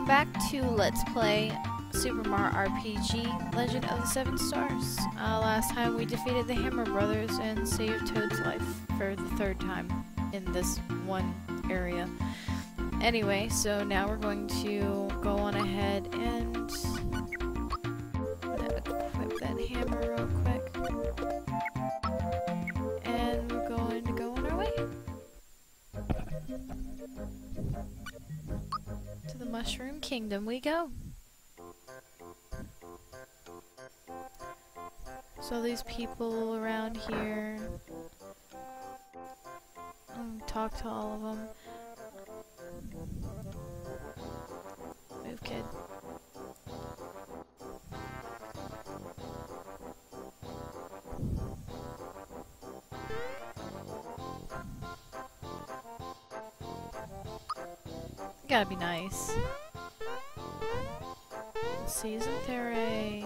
back to Let's Play Super Mario RPG Legend of the Seven Stars. Last time we defeated the Hammer Brothers and saved Toad's life for the third time in this one area. Anyway, so now we're going to go on ahead and equip that hammer real quick. And we're going to go on our way to the Mushroom Kingdom we go. So these people around here, talk to all of them. Move, kid. Gotta be nice. Let's see, isn't there a...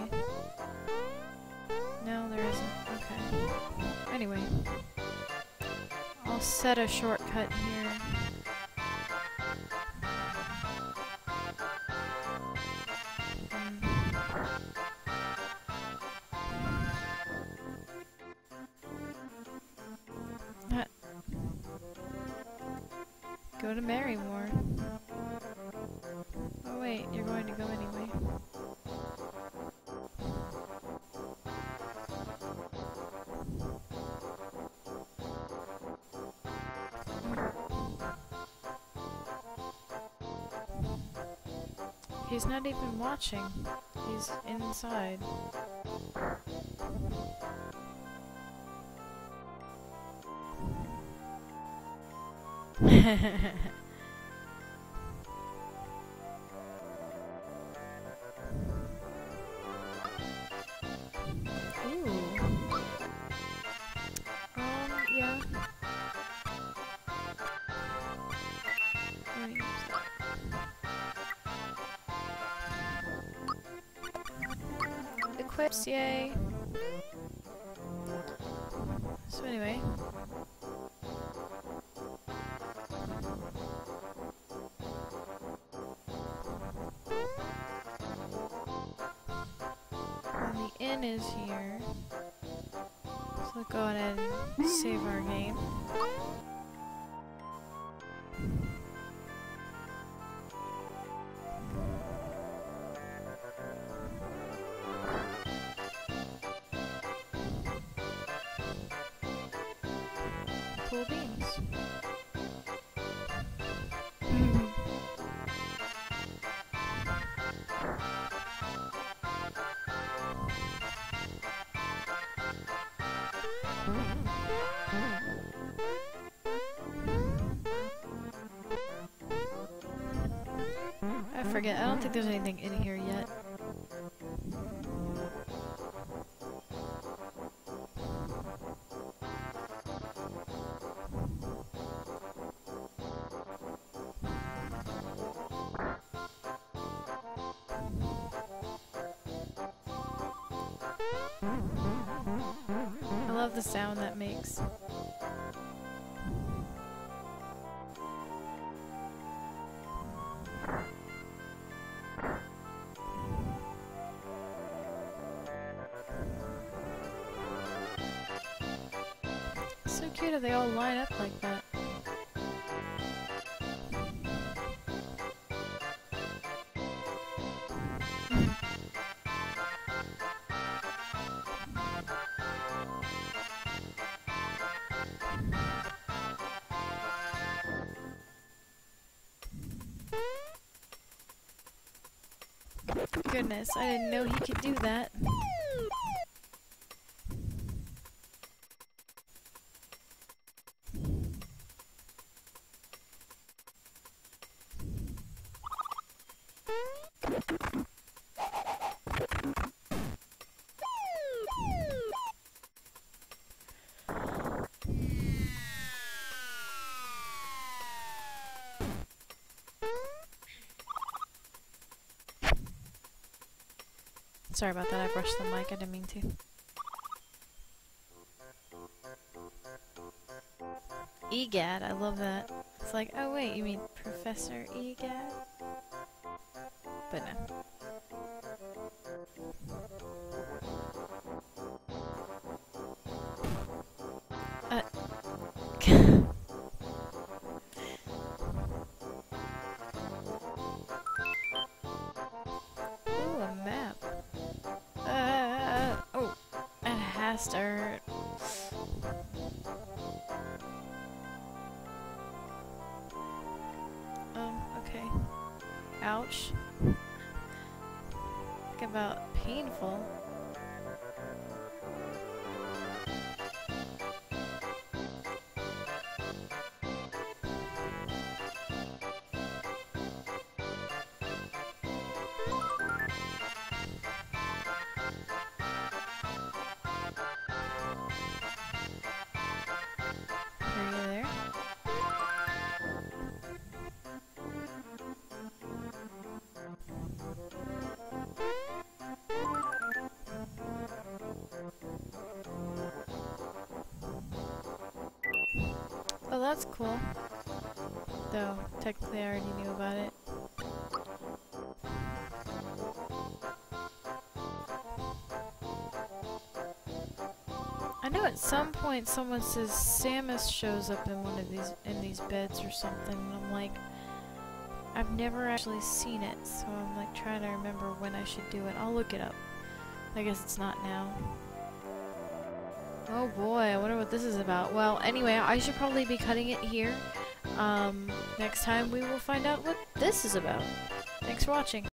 No, there isn't. Okay. Anyway. I'll set a shortcut here. Go to Marrymore. Oh wait, you're going to go anyway. He's not even watching. He's inside. Yeah. Let me use that. Equips, yay. So anyway. And the inn is here. So we'll go ahead and save our game. Cool beans. I forget, I don't think there's anything in here yet. I love the sound that makes. So cute how they all line up like that. Goodness, I didn't know he could do that. Sorry about that, I brushed the mic, I didn't mean to. EGAD, I love that. It's like, oh wait, you mean Professor EGAD? but no. Ooh, a map. Oh, it has to hurt. Okay. Ouch. Talk about painful. Are you there? Oh, that's cool. Though, technically I already knew about it. I know at some point someone says Samus shows up in one of these beds or something, and I'm like, I've never actually seen it, so I'm like trying to remember when I should do it. I'll look it up. I guess it's not now. Oh boy, I wonder what this is about. Well, anyway, I should probably be cutting it here. Next time we will find out what this is about. Thanks for watching.